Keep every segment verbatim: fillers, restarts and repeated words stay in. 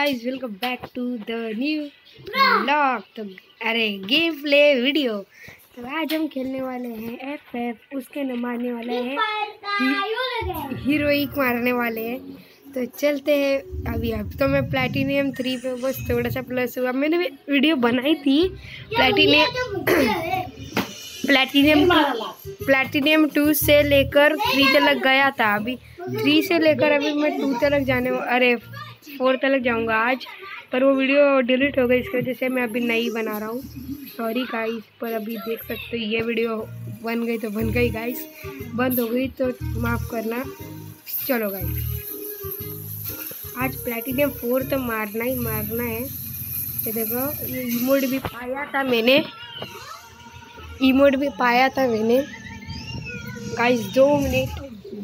Guys, welcome back to the new blog. तो अरे game play video. तो आज हम खेलने वाले हैं एफ एफ, उसके न मारने वाले हैं, हीरोइक मारने वाले हैं। तो चलते हैं। अभी अब तो मैं प्लैटिनियम थ्री पे बस थोड़ा सा प्लस हुआ। मैंने भी वीडियो बनाई थी प्लैटिनियम प्लैटिनियम प्लैटिनियम टू से लेकर थ्री तक गया था। अभी थ्री से लेकर अभी मैं टू तक जाने अरे फोर तक जाऊंगा आज, पर वो वीडियो डिलीट हो गई। इसकी वजह से मैं अभी नई बना रहा हूँ। सॉरी गाइस, पर अभी देख सकते हो ये वीडियो बन गई तो बन गई गाइस, बंद हो गई तो माफ़ करना। चलो गाइस, आज प्लैटिनियम फोर तो मारना ही मारना है। ये देखो, ये इमोट भी पाया था मैंने इमोट भी पाया था मैंने गाइस। दो मिनट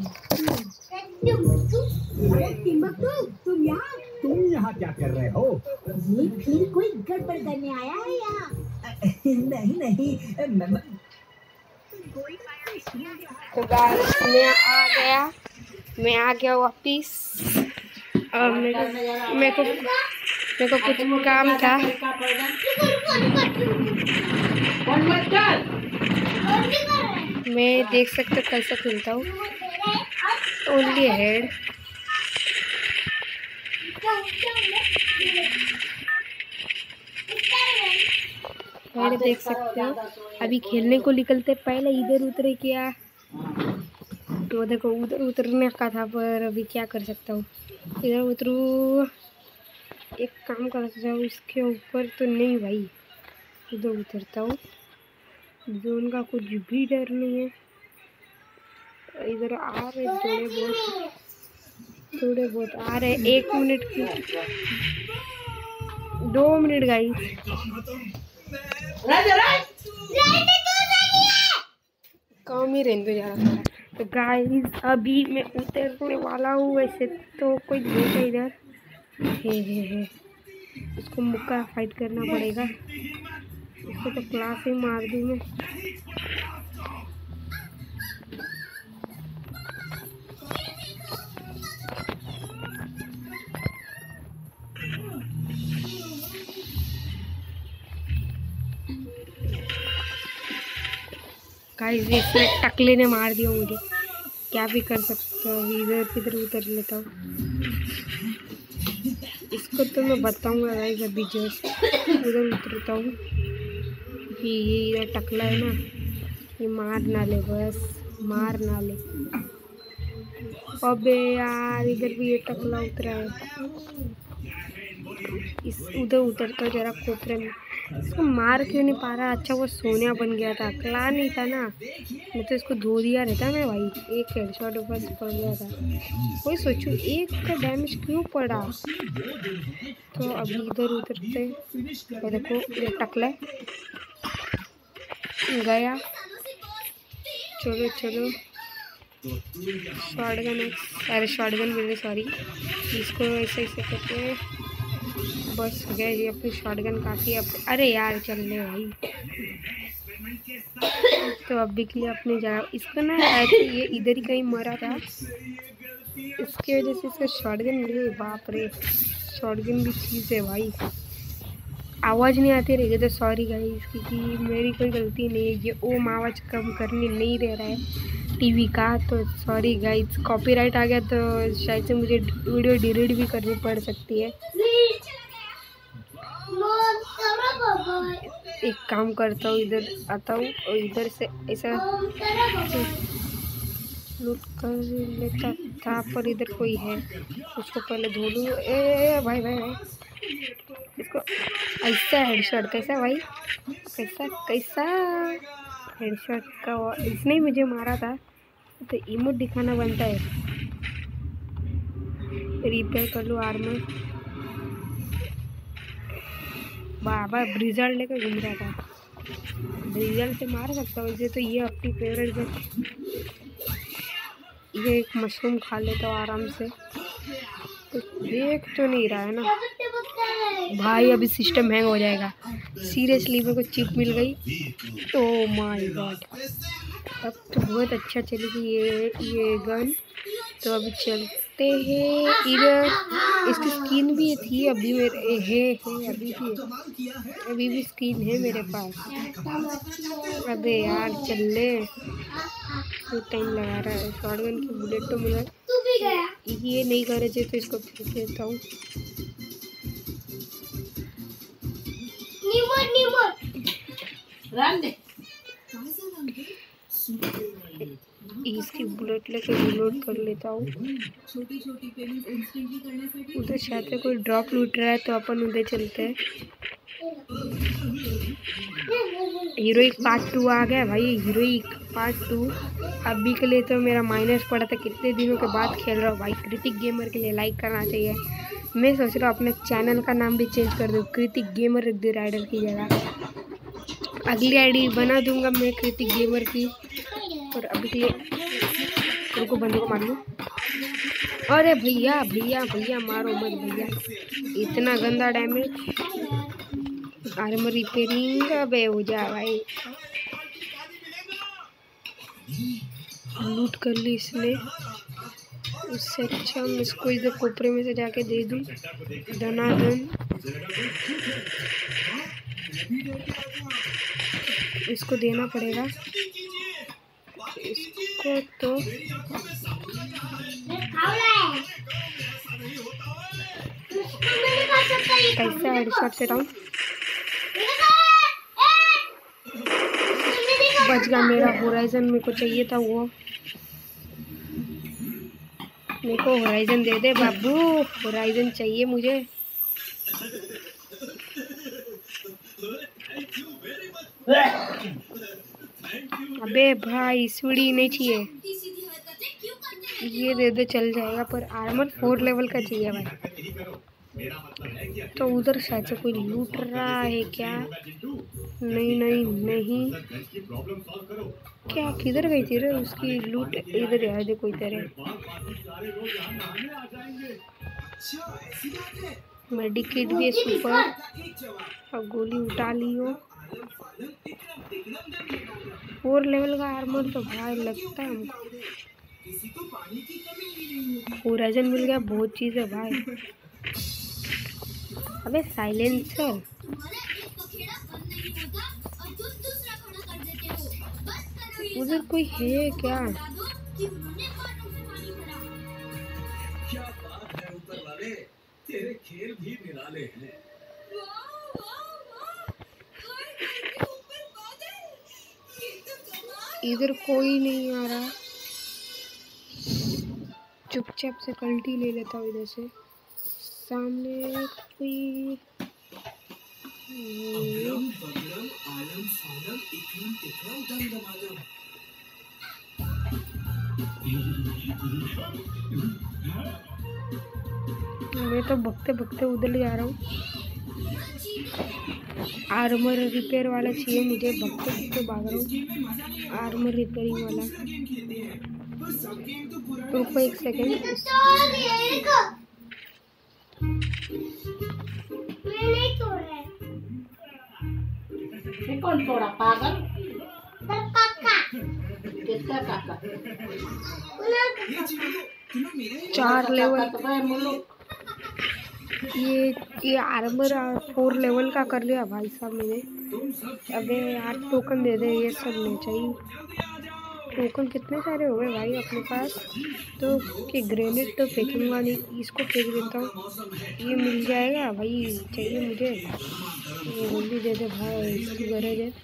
तुम यहाँ तुम यहाँ क्या कर रहे हो? ये फिर कोई गड़बड़ करने आया है यहाँ? नहीं नहीं मैं तो गाइस मैं आ गया मैं आ गया वापिस। और मेरे मेरे को मेरे को कुछ काम था। मैं देख सकते हो कैसे खेलता हूँ। ओनली हेड हेड देख सकते हो। अभी खेलने को निकलते पहले इधर उतरे क्या, तो देखो उधर उतरने का था, पर अभी क्या कर सकता हूँ। इधर उतरू, एक काम कर सकता हूँ, इसके ऊपर तो नहीं भाई। इधर उतरता हूँ, जोन का कुछ भी डर नहीं है। इधर आ रहे थोड़े बहुत थोड़े बहुत आ रहे। एक मिनट की दो मिनट गाइस, कम ही रहने दो ज़्यादा। तो गाइस अभी मैं उतरने वाला हूँ। वैसे तो कोई देखा इधर हे हे हे उसको मुक्का फाइट करना पड़ेगा। इसको तो क्लास ही मार दूँ मैं। गाइस इसमें टकले ने मार दिया मुझे, क्या भी कर सकता हूँ। इधर किधर उतर लेता हूँ। इसको तो मैं बताऊंगा गाइस। अभी जस्ट उधर उतरता हूँ कि ये इधर टकला है ना, ये मार ना ले, बस मार ना ले। अबे यार, इधर भी ये टकला उतरा है। इस उधर उतरता जरा कोपरे में। इसको मार क्यों नहीं पा रहा? अच्छा वो सोनिया बन गया था, क्ला नहीं था ना, मैं तो इसको धो दिया रहता मैं भाई। एक हेडशॉट ऊपर से पड़ गया था। वही सोचूं एक का डैमेज क्यों पड़ा। तो अभी इधर उतरते, तो देखो ये टकला गया। चलो चलो, शॉटगन, अरे शॉटगन मिल रही, सॉरी। इसको ऐसे ऐसे करके बस हो गया। ये अपनी शॉटगन काफ़ी अप... अरे यार चल ले भाई। तो अभी के लिए अपने जगह इसको ना, ये इधर ही कहीं मरा था, इसकी वजह से इसको शॉटगन मिल गई। बाप रे, शॉटगन भी चीज़ है भाई। आवाज़ नहीं आती रहेगी तो सॉरी गाइस, क्योंकि मेरी कोई गलती नहीं है। ये ओम आवाज़ कम करने नहीं दे रहा है टीवी का, तो सॉरी गाइस। कॉपीराइट आ गया तो शायद से मुझे वीडियो डिलीट भी करनी पड़ सकती है। एक काम करता हूँ, इधर आता हूँ और इधर से ऐसा लूट कर लेता था, पर इधर कोई है, उसको पहले धो लूँ। ए भाई भाई भाई, इसको ऐसा हेडशॉट कैसा भाई, कैसा कैसा हेडशॉट का इसने ही मुझे मारा था। तो इमोट दिखाना बनता है। रिपेयर कर लूँ आर्मर। बाबा ब्रिजल लेकर घूम रहा था, ब्रिजल से मार सकता हूँ इसे। तो ये अपनी फेवरेट है, ये एक मशरूम खा लेता हूँ आराम से। तो देख तो नहीं रहा है ना भाई, अभी सिस्टम हैंग हो जाएगा सीरियसली। मेरे को चिप मिल गई। ओह माय गॉड, अब तो बहुत अच्छा चलेगी ये ये गन। तो अभी चल सकते हैं। इधर इसकी स्किन भी थी, अभी मेरे है, है अभी भी है, अभी भी स्किन है मेरे पास। अबे यार चल ले, तो टाइम लगा रहा है। शॉटगन की बुलेट तो मुझे ये नहीं करे चाहिए, तो इसको फेंक देता हूँ। इसकी बुलेट लेके रिलोड कर लेता हूँ। उधर शायद से कोई ड्रॉप लूट रहा है, तो अपन उधर चलते हैं। हीरोइक पार्ट टू आ गया भाई, हीरोइक पार्ट टू। अभी के लिए तो मेरा माइनस पड़ा था, कितने दिनों के बाद खेल रहा हूँ भाई। कृतिक गेमर के लिए लाइक करना चाहिए। मैं सोच रहा हूँ अपने चैनल का नाम भी चेंज कर दूँ, कृतिक गेमर रख दे राइडर की जगह। अगली आईडी बना दूंगा मैं कृतिक गेमर की। और अभी के लिए उनको बंदे को मार लूँ। अरे भैया भैया भैया मारो मत भैया, इतना गंदा डैमेज। आर्मर रिपेयरिंग अबे हो जा भाई। लूट कर ली इसने, उससे अच्छा मैं इसको इधर कोपरे में से जाके दे दूँ धनाधन। इसको देना पड़ेगा इसको तो। कैसा हेडशॉट से डाउन, बच गया मेरा होराइजन। मेरे को चाहिए था वो, मेरे को होराइजन दे दे बाबू, होराइजन चाहिए मुझे। अबे भाई सीढ़ी नहीं चाहिए, ये दे दे चल जाएगा, पर आर्मर फोर लेवल का चाहिए भाई। तो उधर शायद से कोई लूट रहा है क्या? नहीं नहीं नहीं, क्या किधर गई थी रे उसकी लूट? इधर है देखो, इधर है। मेडिकेट भी है सुपर, और गोली उठा लियो। फोर लेवल का आर्मर तो भाई लगता है हमको। होराइजन मिल गया, बहुत चीज़ है भाई। अबे साइलेंसर, उधर कोई है क्या? क्या बात है ऊपर वाले, तेरे खेल भी निराले हैं। इधर कोई नहीं आ रहा, चुपचाप से कल्टी ले लेता हूँ इधर से। सामने कोई अगरम बगरम आलम फालम इकरम तिकरम दमदमादम। मैं तो भगते भगते उधर जा रहा हूँ। आर्मर रिपेयर वाला चाहिए मुझे, भगते भगते भाग रहा हूँ आर्मर रिपेयरिंग वाला। रुको एक सेकेंड, कौन तोड़ा पागल? किसका काका? चार लेवल ये ये आर्मर फोर लेवल का कर लिया भाई साहब मैंने। अबे यार टोकन दे दे, ये सब नहीं चाहिए। टोकन कितने सारे हो गए भाई अपने पास, तो कि ग्रेनेड तो फेंकूंगा नहीं, इसको फेंक देता हूँ। ये मिल जाएगा भाई, चाहिए मुझे, ये जल्दी दे दे भाई, इसकी गरज है।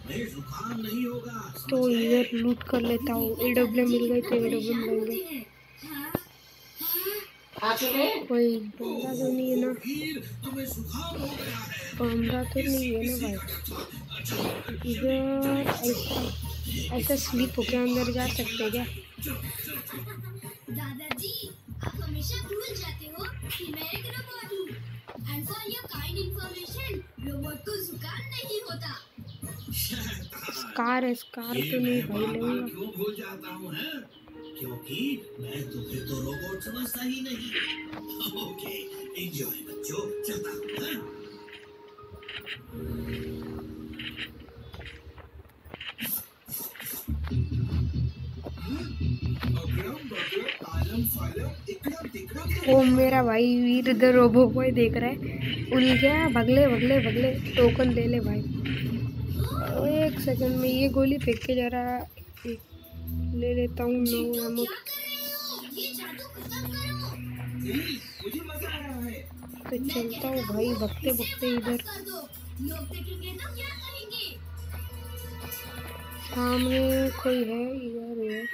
तो इधर लूट कर लेता हूँ। ए डब्ल्यू मिल गई तो ए डब्ल्यू मिलेंगे। कोई बंदा तो नहीं है ना, बंदा तो नहीं है ना भाई। इधर ऐसा ऐसा स्लीप होके अंदर जा सकते क्या? दादाजी, आप हमेशा भूल जाते हो कि मैं एक रोबोट हूँ। And for your kind information, robot को जुकाम नहीं होता। स्कार है, स्कार तो नहीं भाई लूंगा। क्यों भूल जाता हूँ है? क्योंकि मैं तुम्हें तो रोबोट समझता ही नहीं। ओके, एंजॉय बच्चों, चलता हूँ। अगरम बगरम आलम फालम इकरम ओ मेरा भाई वीर इधर रोबो बॉय देख रहा है, उल गया, भगले भगले भगले, टोकन ले ले भाई। ओ एक सेकंड में ये गोली फेंक के जरा ले लेता हूँ। No ammo. ये जादू खत्म करो। मुझे मजा आ रहा है। तो चलता हूँ भाई भगते भगते इधर। कर दो, लोग देखेंगे तो क्या कहेंगे? सामने कोई है, इधर है।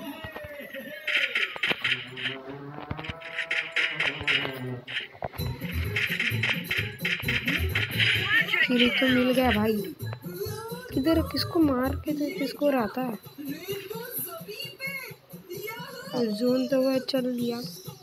फिर तो मिल गया भाई। किधर किसको मार के तो किसको रहता है। जोन तो वह चल लिया।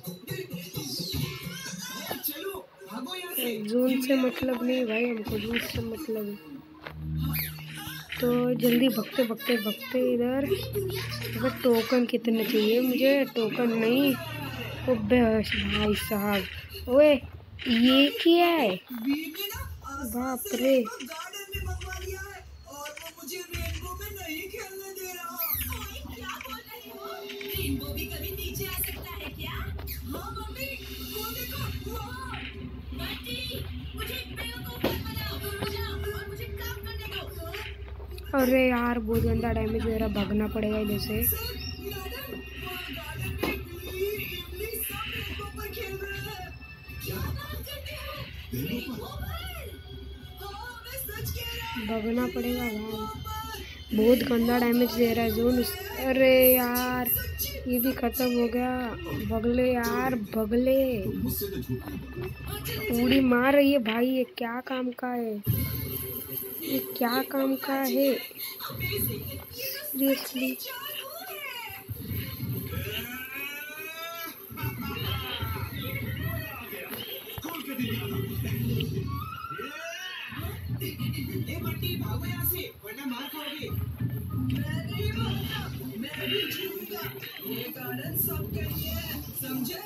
जोन से मतलब नहीं भाई, हमको जोन से मतलब है। तो जल्दी भगते भगते भगते इधर। अगर टोकन कितने चाहिए मुझे? टोकन नहीं। ओ बस भाई साहब। ओए ये क्या है? बाप रे। गार्डन में मंगवा लिया है और वो मुझे रेनबो में नहीं खेलने दे रहा। क्या बोल रहे हो? रेनबो भी कभी नीचे आ सकता है क्या? हाँ मम्मी, वो देखो वहाँ। बंटी, मुझे बेवकूफ मत बनाओ। रुक जाओ और मुझे काम करने दो। अरे यार बहुत गंदा डैमेज दे रहा, भागना पड़ेगा इधर से। मैडम, वहाँ गार्डन में बिल्ली, इमली सब रेनबो पर खेल रहे हैं। क्या बात करते हो? रेनबो पर? हाँ, मैं सच कह रहा हूँ। भागना पड़ेगा भाई, बहुत गंदा डैमेज दे रहा है जोन। अरे यार ये भी खत्म हो गया। भगले यार भगले। पूरी मार रही है भाई। ये क्या काम का है? ये क्या काम का है सीरियसली? ए बंटी, भागो यहाँ से वरना मार खाओगे। मैं नहीं भागता, मैं भी जीतूंगा। ये गार्डन सबके लिए है, समझे?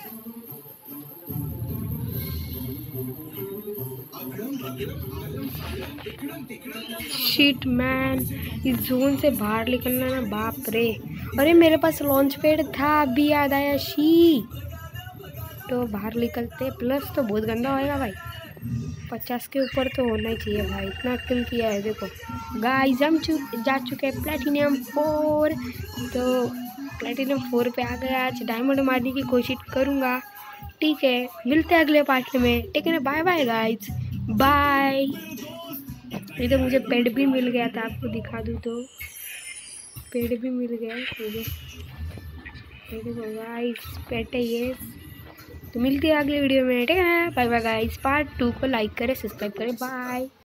अगड़म बगड़म आलम फालम टिकड़म टिकड़म। शिट मैन, इस जोन से बाहर निकलना ना, बाप रे। अरे मेरे पास लॉन्च पैड था, अभी याद आया। शी तो बाहर निकलते। प्लस तो बहुत गंदा होएगा भाई, पचास के ऊपर तो होना ही चाहिए भाई। इतना किल किया है देखो गाइस। हम चु जा चुके हैं प्लेटिनियम फोर। तो प्लेटिनियम फोर पे आ गया। आज डायमंड मारने की कोशिश करूँगा। ठीक है, मिलते हैं अगले पार्ट में। ठीक है ना, बाय बाय गाइस, बाय। ये तो मुझे पेड़ भी मिल गया था, आपको दिखा दूँ तो पेड़ भी मिल गया मुझे। देखो गाइस, पेट है ये। तो मिलती है अगले वीडियो में। ठीक है, bye bye guys. Part two को लाइक करें, सब्सक्राइब करें। बाय।